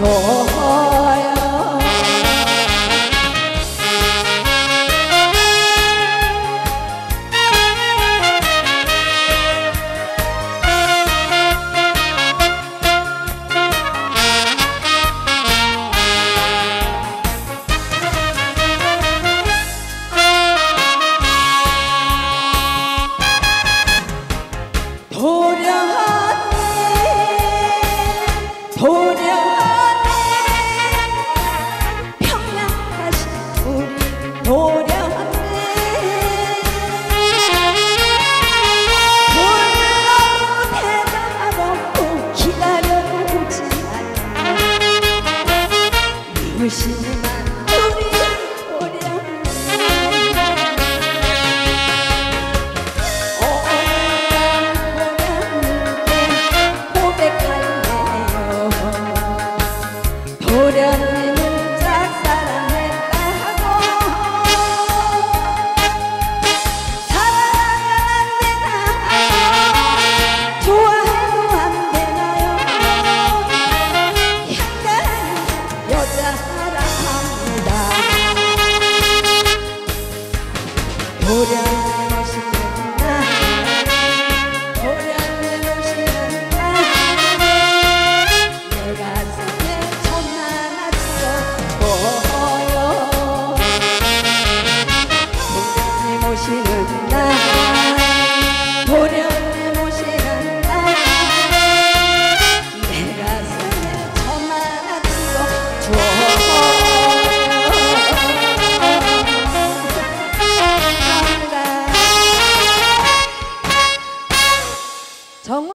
줘요. 도련님 평양하신 우리 도련님 불러도 대답 없고 기다려보지만 무심한 우리 도련님 도련님은 짝사랑했다고 사랑하면 안 되나요? 좋아해도 안 되나요? 현대는 여자라 합니다. 도련님 오시는 날 도련님 오시는 날 내 가슴에 도련님 오시는 날 도련님 오시는 날 내 가슴에 점 하나 찍어줘요.